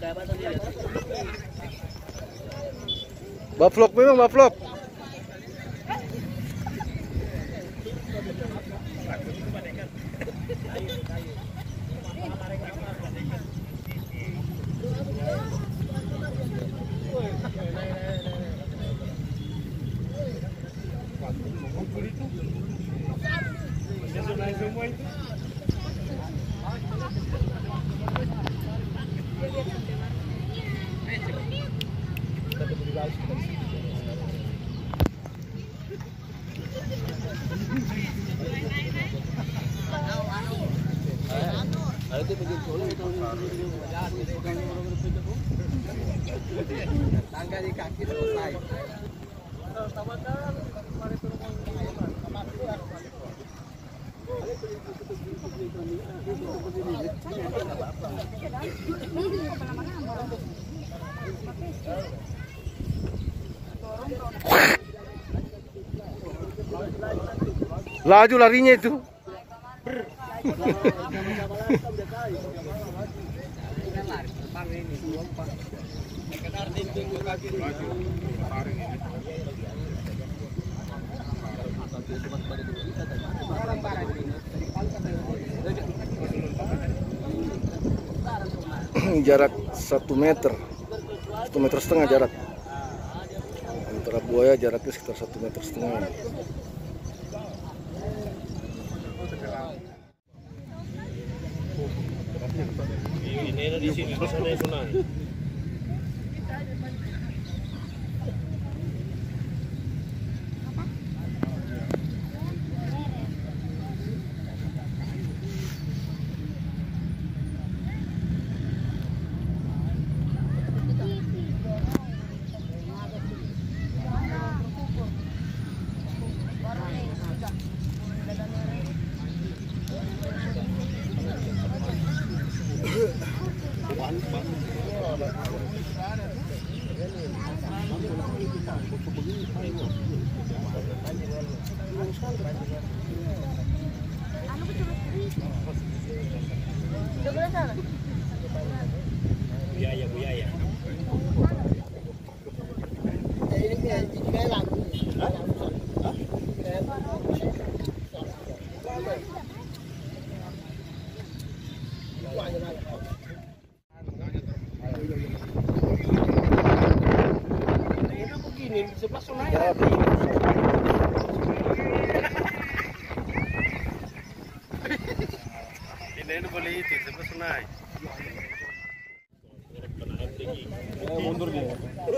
Bavlog memang bavlog. Tangga di kaki selesai. Laju larinya itu. Jarak 1 meter, 1,5 meter jarak antara buaya, jaraknya sekitar 1,5 meter. Ini di sini sana sungai. Buaya. Begini di sebelah sungai. Ini boleh itu sebelah sungai. Mundur dia.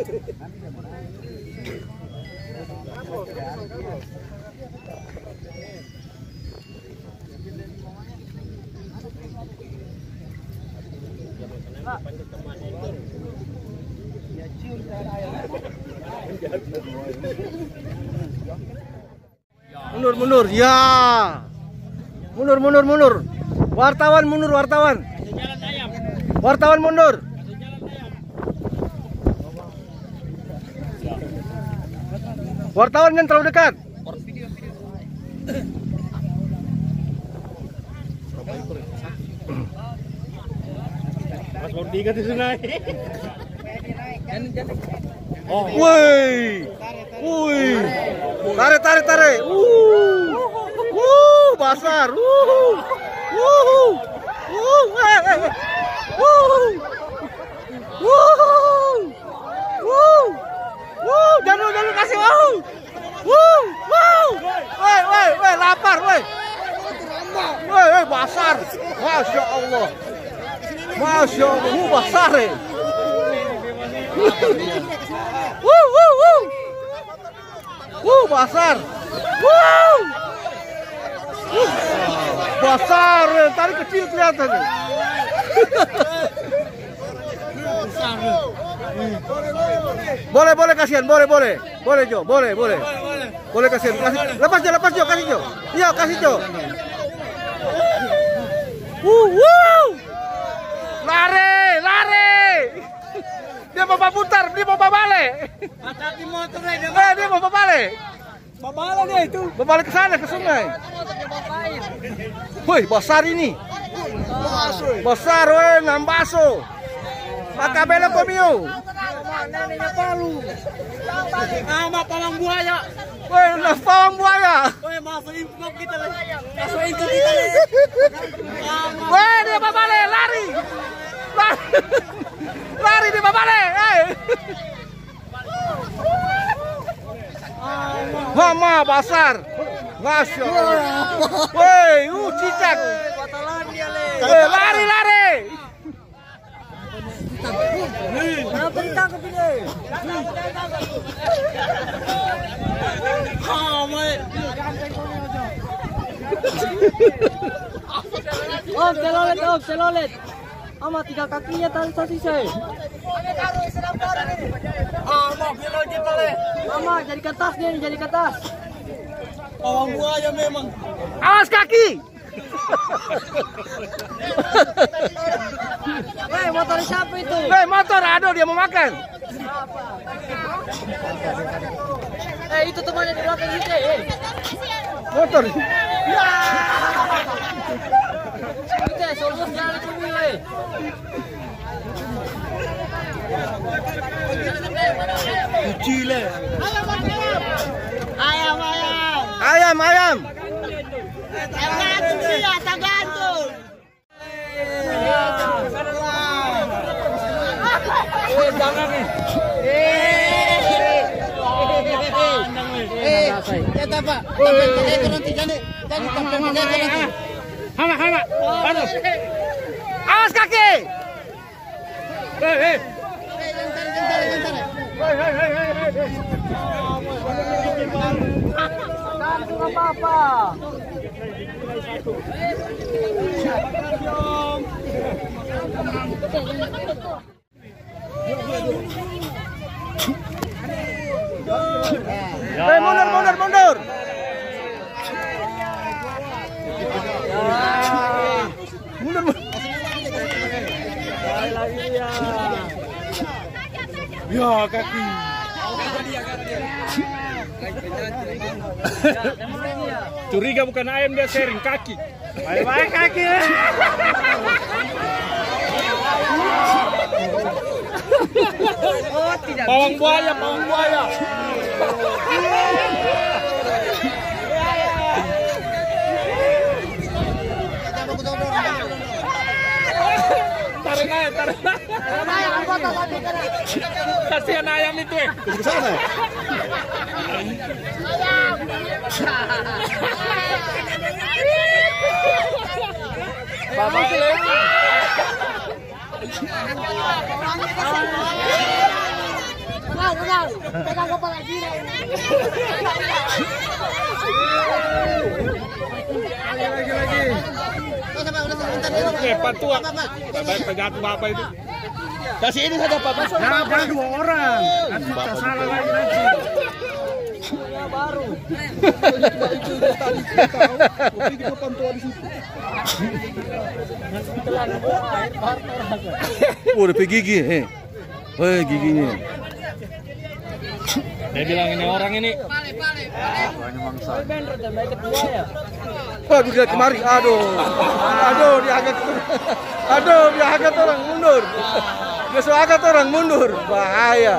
Mundur ya. Mundur. Wartawan mundur, wartawan mundur. Wartawan yang terlalu dekat. Mas baru diikat di sungai. Oh, woi. Tarik. Basar. Jangan kasih Woi, lapar, woi. Basar. Masya Allah, basar. Basar. Basar, tarik kecil kelihatan. Boleh kasihan, boleh Jo, boleh kasihan, lepas Jo, kasih Jo, iya kasih Jo. Lari, dia mau putar, dia mau balik. Hati motornya Dia mau balik. Babala dia itu. Berbalik ke sana, ke sungai. Woi, besar ini. Besar, woi, nambaso. Makabelo komio. Neneknya Palu. Nama pawang buaya. Woi, pawang buaya. Woi, masuk info kita lagi. Masuk info kita lagi. Woi, dia babale, lari. Lari dia babale. Mama pasar. Masya Allah. Woi, cicak. Lari, lari. Kenapa ditangkap ini? Om, selolet. Ama 3 kakinya tali sasisnya. Mobil lagi tali. Ama jadi kertas nih, jadi kertas. Pawang buaya memang. Awas kaki. Hei, motor siapa itu? Hei, motor, aduh dia mau makan. Itu temannya di belakang kita. Motor. Kita solusi jalan dulu. Cile. Ayam. Ayam. Tergantung. Jangan nih. Kita Pak. Hama. Aduh. Awas kaki. Hei. Gantung apa? Hei, mundur. Mundur. Ya kaki. Curiga bukan ayam, dia sharing kaki. Baik kaki. Oh, tidak. Pawang buaya. Tarik aja. Kasihan ayam itu. Ke sana. Bapak Tenang. Pegang kepala gini. Lagi. Patua. Pegang bapak itu. Kasih ini saja Pak. Jangan 2 orang. Nanti kita salah lagi nanti. Baru. Udah pergi gigi. Woi, giginya. Saya bilang ini orang ini. Wah, dia kemari. Aduh, dia agak orang mundur. Dia agak orang mundur. Bahaya.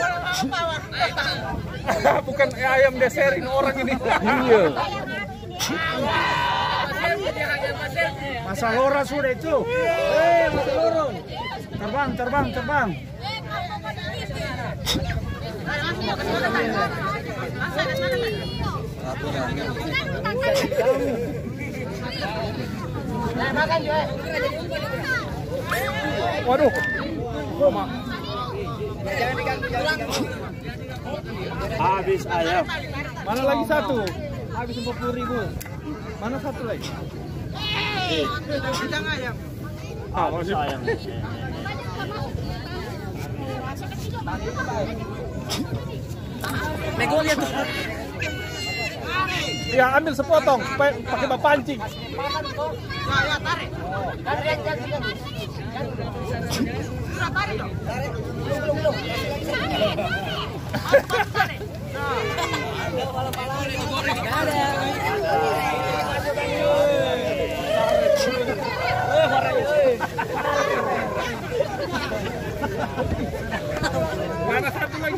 Bukan ayam, dia sharing orang ini. Iya. Masa lora sudah itu. Terbang. Waduh. Habis ayam. Mana lagi satu? Habis 40.000. Mana satu lagi? Habis ayam. Nego lihat tuh. Ya, ambil sepotong pakai pancing. Ya, tarik. Tarik dong.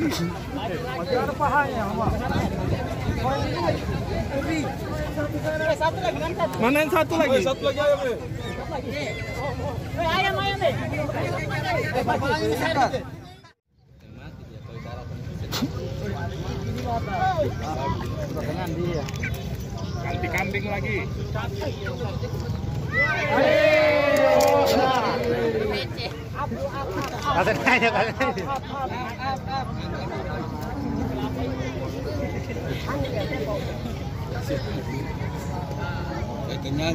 Masih ada pahanya, Mama. Mana yang satu lagi? Satu lagi ayam nih. Ayam nih. Ganti kambing lagi. Kenyang.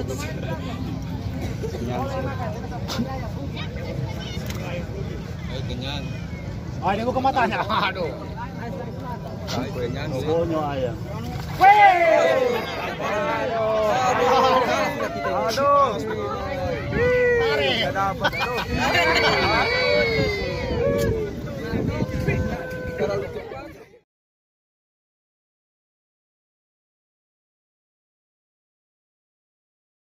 Kenyang. Ah, ini buka matanya. Aduh. Bonya ayam. Aduh. Tarik. Dapat. Aduh.